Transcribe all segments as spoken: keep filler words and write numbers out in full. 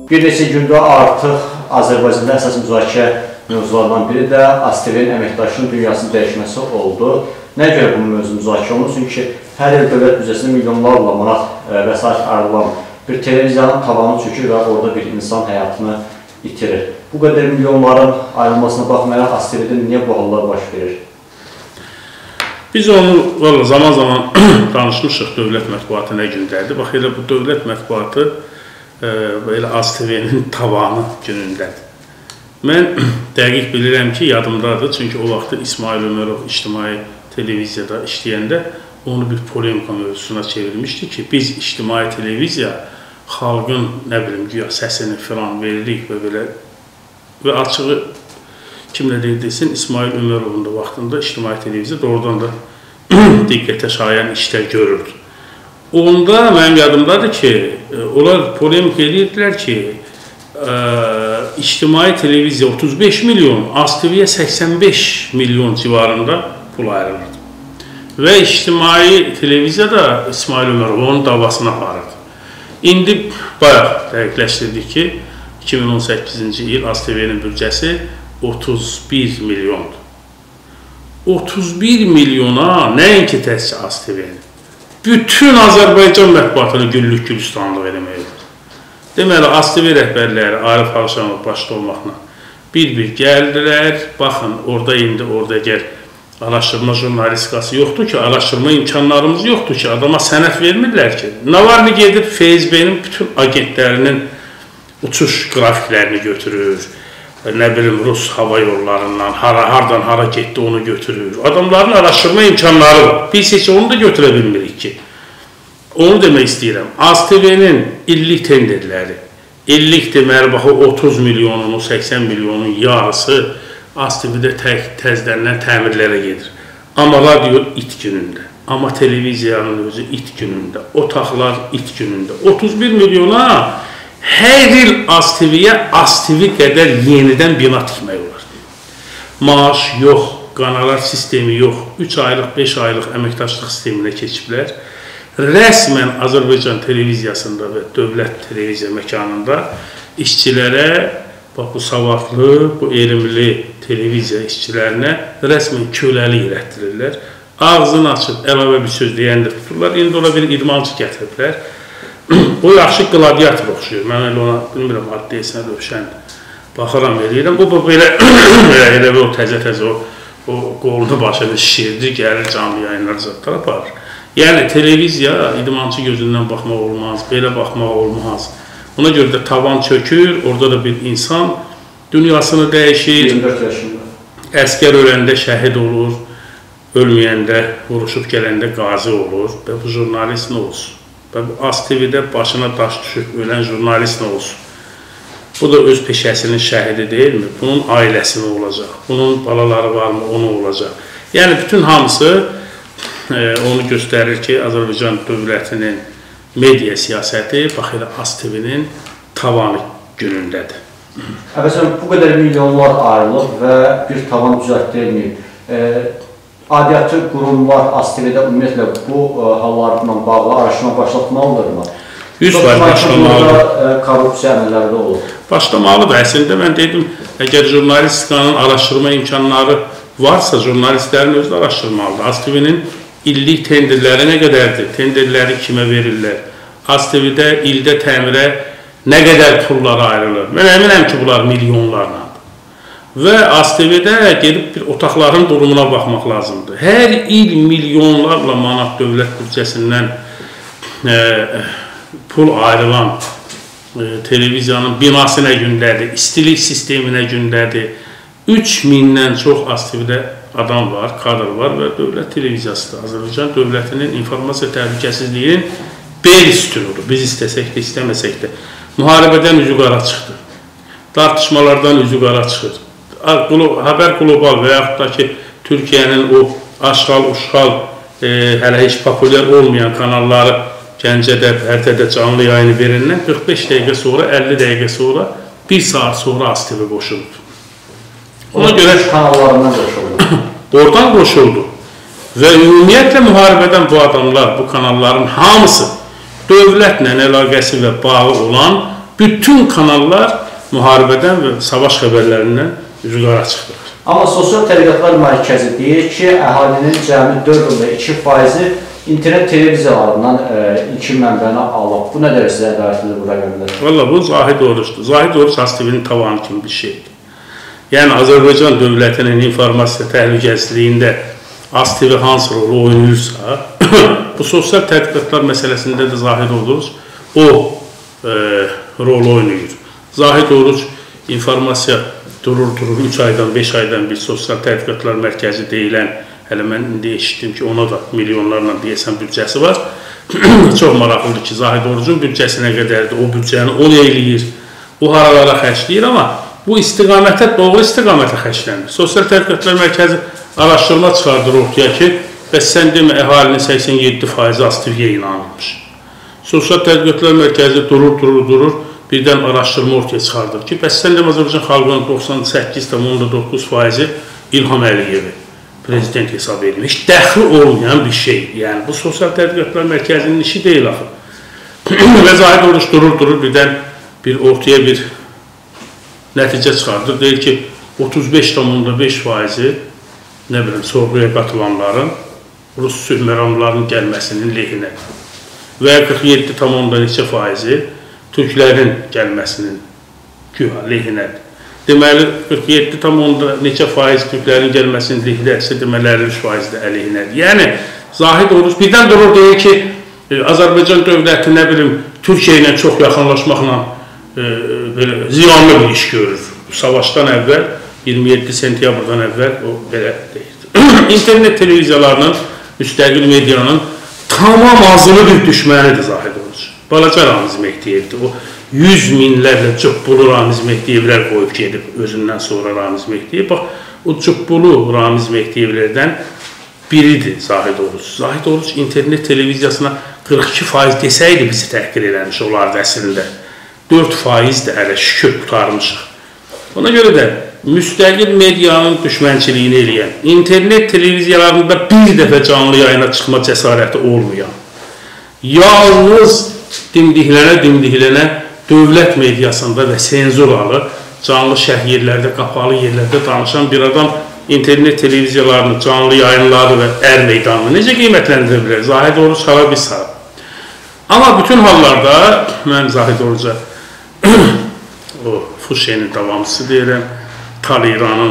Bir neçə gündə artıq Azərbaycanda əsas müzakirə mövzulardan biri də AzTV'nin əməkdaşının dünyasının dəyişməsi oldu. Nə görə bu mövzu müzakirə olunur? Çünki hər il dövlət büdcəsində milyonlarla manat vəsait ayrılan bir televiziyanın tavanı çökür və orada bir insan həyatını itirir. Bu qədər milyonların ayrılmasına baxmayaraq AzTV'də niyə bu hallar baş verir? Biz onu zaman zaman danışmışıq dövlət mətbuatı nə gündədir. Bax, elə bu dövlət mətbuatı elə AzTV'nin tavanı günündədir. Mən dəqiq bilirəm ki, yadımdadır. Çünki o vaxtı İsmail Ömərov ictimai televiziyada işləyəndə onu bir polemika mövzusuna çevirmişdi ki, biz ictimai televiziya xalqın, nə bilim, güya səsini filan veririk və belə və açığı kimlə deyil desin, İsmail Ömərovun da vaxtında ictimai televiziya doğrudan da diqqətə şayan işlər görürdü. Onda mənim yadımdadır ki, onlar polemik edirdilər ki, ictimai televiziya otuz beş milyon, AzTV'yə səksən beş milyon civarında pul ayrılırdı. Və ictimai televiziya da İsmail Ömərov onun davasına aparırdı. İndi bayaq dəqiqləşdirdik ki, iki min on səkkizinci il AzTV'nin büdcəsi otuz bir milyondur. otuz bir milyona nəinki təhsil AzTV'nin, bütün Azərbaycan mətbuatını güllük gülistanlıq eləmək olur. Deməli, AzTV rəhbərləri Arif Ağşanov başda olmaqla bir-bir gəldilər. Baxın, orada indi, orada gəl, araşdırma jurnalistikası yoxdur ki, araşdırma imkanlarımız yoxdur ki, adama sənət vermirlər ki. Navalny gedib F S B'nin bütün agentlərinin uçuş qrafiklərini götürür, nə bilim, Rus hava yollarından, hara, hardan hara getdi onu götürür. Adamların araşdırma imkanları var. Biz heç onu da götürə bilmirik ki. Onu demək istəyirəm. AzTV'nin illik tenderləri, illik deməli, baxı, otuz milyonun, səksən milyonun yarısı AzTV'də təzələnən təmirlərə gedir. Amma radio it günündə, amma televiziyanın özü it günündə, otaqlar it günündə. otuz bir milyona hər il AzTV'yə AzTV qədər yenidən bina tikmək olar. Maaş yox, qanalar sistemi yox, üç aylıq, beş aylıq əməkdaşlıq sisteminə keçiblər. Rəsmən Azərbaycan televiziyasında və dövlət televiziya məkanında işçilərə, bax, bu savadlı, bu elmli televiziya işçilərinə rəsmən köləlik elətdirirlər. Ağzını açıb, əlavə bir söz deyəndə tuturlar. İndi ona bir idmançı gətiriblər. O yaxşı qladiator oxşuyur. Mən elə ona, bilmirəm, addeyisinə rövşən baxıram eləyirəm. O, belə, elə o təzə-təzə o qolunu başını şişirdir, gəlir canlı yayınlar zadlar aparır. Yəni, televiziya idmançı gözündən baxmaq olmaz, belə baxmaq olmaz. Ona görə də tavan çökür, orada da bir insan dünyasını dəyişir. iyirmi dörd yaşında. Əskər öləndə şəhid olur, ölməyəndə, vuruşub gələndə qazi olur və bu jurnalist nə olsun? Və bu AzTV'də başına daş düşüb ölən jurnalist nə olsun? Bu da öz peşəsinin şəhidi deyilmi? Bunun ailəsi nə olacaq? Bunun balaları varmı? O nə olacaq? Yəni, bütün hamısı onu göstərir ki, Azərbaycan dövlətinin media siyasəti, bax, elə AzTV'nin tavanı günündədir. Əvvəlcə, bu qədər milyonlar ayrılıb və bir tavan düzəltdirilməyib. Adiyyatı qurumlar AzTV'də ümumiyyətlə bu hallarla bağlı araşdırma başlatmalıdırmı? yüz faiz başlamalıdır. Korrupsiya əməlləri də olur. Başlamalıdır. Əslində, mən dedim, əgər jurnalistikanın araşdırma imkanları varsa, jurnalistlərin özü də araşdırmalıdır. AzTV'nin illik tenderləri nə qədərdir? Tenderləri kimə verirlər? AzTV'də ildə təmirə nə qədər pullar ayrılır? Mən əminəm ki, bunlar milyonlarla. Və AzTV'də gedib bir otaqların durumuna baxmaq lazımdır. Hər il milyonlarla manat dövlət büdcəsindən pul ayrılan televiziyanın binası nə gündədir, istilik sistemi nə gündədir. üç mindən çox AzTV'də adam var, kadr var və dövlət televiziyasıdır. Azərbaycan dövlətinin informasiya təhlükəsizliyinin bel sütunudur. Biz istəsək də, istəməsək də. Müharibədən üzü qara çıxdı. Tartışmalardan üzü qara çıxır. Haber Global və yaxud da ki, Türkiyənin o aşğal, uşğal, hələ heç populyar olmayan kanalları Gəncədə, Bərtədə canlı yayını verindən qırx beş dəqiqə sonra, əlli dəqiqə sonra, bir saat sonra AzTV qoşuldu. Ona görə kanallarından qoşuldu. Oradan qoşuldu. Və ümumiyyətlə müharibədən bu adamlar, bu kanalların hamısı dövlətlə əlaqəsi və bağı olan bütün kanallar müharibədən və savaş xəbərlərindən üzü qara çıxdılar. Amma Sosial Tədqiqatlar Mərkəzi deyir ki, əhalinin cəmi dörd nöqtə iki faizi internet televiziyalarından ilkin mənbəni alıb. Bu nə dərəcədə sizə ədalətlidir bu rəqəmlər? Valla bu Zahid Oruçdur. Zahid Oruç AzTV'nin tavanı kimi bir şeydir. Yəni Azərbaycan dövlətinin informasiya təhlükəsizliyində AzTV hansı rolu oynayırsa, bu sosial tədqiqatlar məsələsində də Zahid Oruç o e, rolu oynayır. Zahid Oruç informasiya durur-durur, üç aydan, beş aydan bir sosial tədqiqatlar mərkəzi deyilən, hələ mən indi eşitdim ki, ona da milyonlarla deyəsən büdcəsi var. Çox maraqlıdır ki, Zahid Orucun büdcəsi nə qədərdir, o büdcəni o eləyir, o haralara xərcləyir, amma bu istiqamətə, doğru istiqamətə xərclənir. Sosial tədqiqatlar mərkəzi araşdırma çıxardır ortaya ki, bəs sən demə, əhalinin səksən yeddi faizi AzTV'yə inanılmış. Sosial tədqiqatlar mərkəzi durur, durur, durur, birdən araşdırma ortaya çıxardır ki, bəs sən demə, Azərbaycan xalqının doxsan səkkiz nöqtə doqquz faizi İlham Əliyevi prezident hesab edir. Heç dəxli olmayan bir şey. Yəni, bu Sosial Tədqiqatlar Mərkəzinin işi deyil axı. Və Zahid Oruç durur, durur, birdən bir ortaya bir nəticə çıxardır. Deyir ki, otuz beş nöqtə beş faizi nə bilim, sorğuya qatılanların Rus sülh məramlarının gəlməsinin lehinə və qırx yeddi nöqtə neçə faizi Türklərin gəlməsinin güya lehinədir. Deməli, qırx yeddi nöqtə neçə faiz Türklərin gəlməsinin lehinədirsə, deməli, əlli üç faiz də əleyhinədir. Yəni, Zahid Oruç birdən durur deyir ki, Azərbaycan dövləti, nə bilim, Türkiyə ilə çox yaxınlaşmaqla belə ziyanlı bir iş görür. Savaşdan əvvəl, iyirmi yeddi sentyabrdan əvvəl o belə deyir. İnternet televiziyalarının, müstəqil medianın tamam azılı bir düşmənidir Zahid Oruç. Balaca Ramiz Mehdiyevdir. O yüz minlərlə cübbulu Ramiz Mehdiyevlər qoyub gedib özündən sonra Ramiz Mehdiyev. Bax, o cübbulu Ramiz Mehdiyevlərdən biridir Zahid Oruç. Zahid Oruç internet televiziyasına qırx iki faiz desəydi bizi təhqir eləmiş olardı əslində. dörd faiz də hələ şükür qutarmışıq. Ona görə də müstəqil medianın düşmənçiliyini eləyən, internet televiziyalarında bir dəfə canlı yayına çıxma cəsarəti olmayan, yalnız dimdiklənə-dimdiklənə dövlət mediasında və senzuralı, canlı şərh yerlərdə, qapalı yerlərdə danışan bir adam internet televiziyalarını, canlı yayınları və ər meydanını necə qiymətləndirə bilər? Zahid Oruç hava bir sahib. Amma bütün hallarda mən Zahid Oruca o Fuşenin davamçısı deyirəm, Taliranın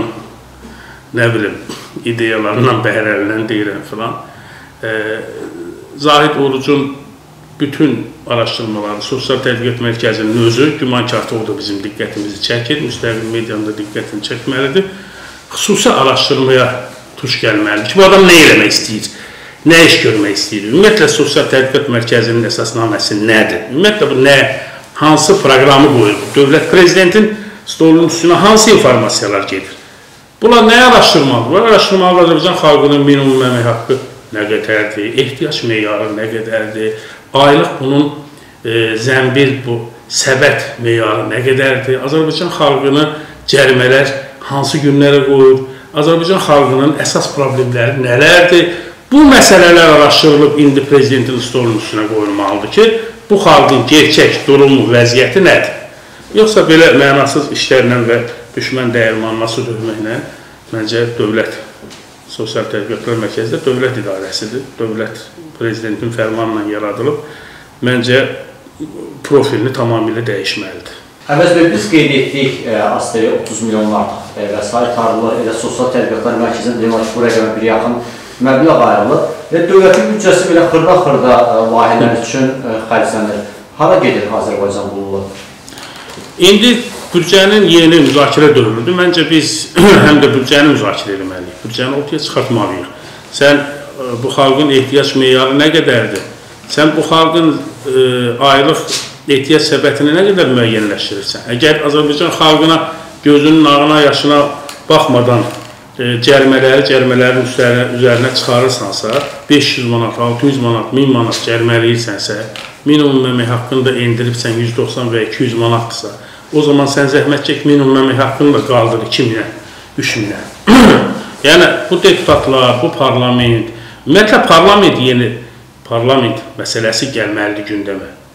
nə bilim ideyalarından bəhrələnən deyirəm filan. E, Zahid Orucun bütün araşdırmaları, Sosial Tədqiqat Mərkəzinin özü, gümankarda o da bizim diqqətimizi çəkir, müstəqil medianın da diqqətini çəkməlidir. Xüsusi araşdırmaya tuş gəlməlidir ki, bu adam nə eləmək istəyir, nə iş görmək istəyir? Ümumiyyətlə, Sosial Tədqiqat Mərkəzinin əsasnaməsi nədir? Ümumiyyətlə, bu nə, hansı proqramı qoyulur? Dövlət prezidentin stolunun üstünə hansı informasiyalar gedir? Bunlar nəyə araşdırmalıdır? Bu araşdırmalı Azərbaycan xalqının minimum əmək haqqı nə qədərdir, ehtiyac meyarı nə qədərdir, aylıq bunun e, zəmbil, bu səbət meyarı nə qədərdir, Azərbaycan xalqını cərimələr hansı günlərə qoyur, Azərbaycan xalqının əsas problemləri nələrdir? Bu məsələlər araşdırılıb indi prezidentin stolunun üstünə qoyulmalıdır ki, bu xalqın gerçək durumu, vəziyyəti nədir? Yoxsa belə mənasız işlərlə və düşmən dəyirmanına su dövməklə məncə dövlət, Sosial Tədqiqatlar Mərkəzində dövlət idarəsidir, dövlət prezidentin fərmanla yaradılıb, məncə profilini tamamilə dəyişməlidir. Əvvəz bəy, biz qeyd etdik AzTV otuz milyon artıq vəsait ayrılır, elə Sosial Tədqiqatlar Mərkəzində demək ki, bu rəqəmə bir yaxın məbləğ ayrılır və dövlətin büdcəsi belə xırda-xırda layihələr üçün xərclənir. Hara gedir Azərbaycan bununla? İndi büdcənin yeni müzakirə dövrüdür. Məncə biz həm də büdcəni müzakirə etməliyik, büdcəni ortaya çıxartmalıyıq. Sən bu xalqın ehtiyac meyarı nə qədərdir? Sən bu xalqın e, aylıq ehtiyac səbətini nə qədər müəyyənləşdirirsən? Əgər Azərbaycan xalqına gözünün ağına, yaşına baxmadan e, cərimələri, cərimələrin üzərinə çıxarırsansa, beş yüz manat, altı yüz manat, min manat cərimələyirsənsə, minimum əmək haqqını da endiribsən yüz doxsan və iki yüz manatdırsa, o zaman sən zəhmət çək minimum əmək haqqını da qaldır iki minə, üç minə. Yəni, bu deputatlar, bu parlament, ümumiyyətlə parlament yeni, parlament məsələsi gəlməlidir gündəmə.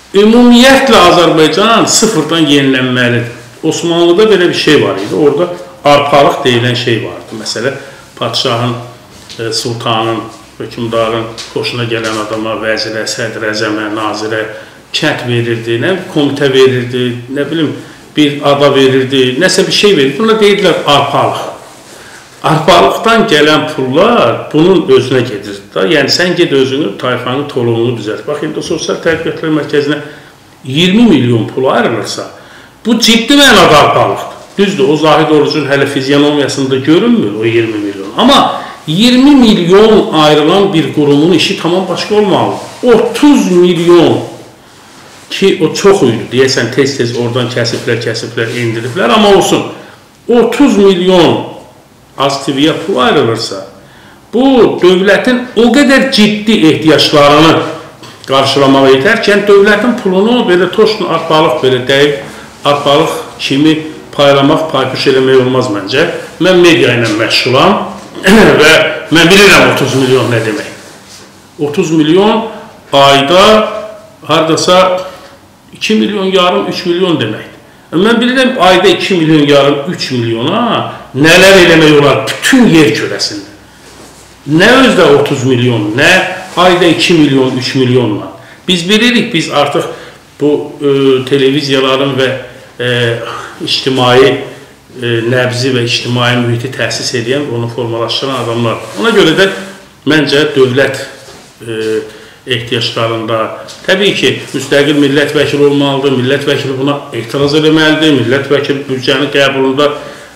ümumiyyətlə Azərbaycan sıfırdan yenilənməlidir. Osmanlıda belə bir şey var idi. Orada arpalıq deyilən şey vardı. Məsələn, padşahın, e, sultanın, hökümdarın xoşuna gələn adama, vəzirə, sədrə, əzəmə, nazirə kənd verirdi, nə komitə verirdi, nə bilim, bir ada verirdi, nəsə bir şey verirdi. Buna deyirlər arpalıq. Arpalıqdan gələn pullar bunun özünə gedir. Yəni, sən ged özünü, tayfanı, toluğunu düzəlt. Bax, indi Sosial Tədqiqatlar Mərkəzinə iyirmi milyon pul ayrılırsa, bu ciddi mənada arpalıqdır. Düzdür, o Zahid Orucun hələ fizyonomiyasında görünmür o iyirmi milyon. Amma iyirmi milyon ayrılan bir qurumun işi tamam başqa olmalıdır. otuz milyon ki o çox idi, deyəsən tez-tez oradan kəsiblər, kəsiblər, indiriblər, amma olsun. otuz milyon Az T V-yə pul ayrılırsa, bu dövlətin o qədər ciddi ehtiyaclarını qarşılamağa yetərkən dövlətin pulunu belə toşun arpalıq belə deyib, arpalıq kimi paylamaq, paypuş eləmək olmaz məncə. Mən media ilə məşğulam və mən bilirəm otuz milyon nə demək. otuz milyon ayda haradasa iki milyon yarım, üç milyon deməkdir. Mən bilirəm ayda iki milyon yarım, üç milyona nələr eləmək olar bütün yer kürəsində. Nə özdə otuz milyon, nə ayda iki milyon, üç milyonla. Biz bilirik, biz artıq bu e, televiziyaların və e, ictimai e, nəbzi və ictimai mühiti təsis edən, onu formalaşdıran adamlar. Ona görə də məncə dövlət e, ehtiyaclarında, təbii ki, müstəqil millət vəkili olmalıdır, millət vəkili buna etiraz eləməlidir, millət vəkili büdcənin qəbulunda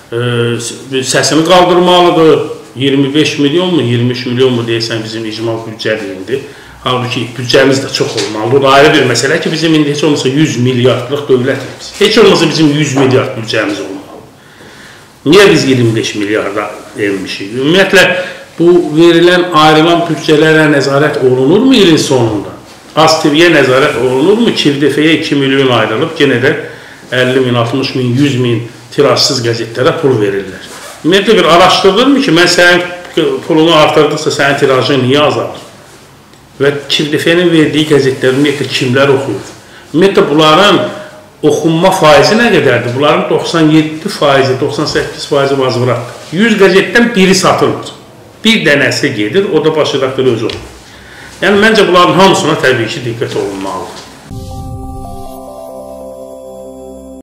e, səsini qaldırmalıdır. iyirmi beş milyon mu, iyirmi üç milyon mu deyəsən bizim icmal büdcə deyildi. Halbuki büdcəmiz də çox olmalıdır. O ayrı bir məsələ ki, bizim indi heç olmasa yüz milyardlıq dövlətiz. Heç olmasa bizim yüz milyard büdcəmiz olmalıdır. Niyə biz iyirmi beş milyarda enmişik? Ümumiyyətlə, bu verilən, ayrılan büdcələrə nəzarət olunurmu ilin sonunda? Az T V-yə nəzarət olunurmu? Kirdefəyə iki milyon ayrılıb, yenə də əlli min, altmış min, yüz min tirajsız qəzetlərə pul verirlər. Ümumiyyətlə, bir araşdırılırmı ki, mən sənin pulunu artırdıqsa sənin tirajın niyə azalır? Və Kirdefənin verdiyi qəzetləri ümumiyyətlə kimlər oxuyur? Ümumiyyətlə, bunların oxunma faizi nə qədərdir? Bunların doxsan yeddi faizi, doxsan səkkiz faizi vazvıratdır. yüz qəzetdən biri satılır. Bir dənəsi gedir, o da baş redaktor özü olur. Yəni, məncə bunların hamısına təbii ki, diqqət olunmalıdır.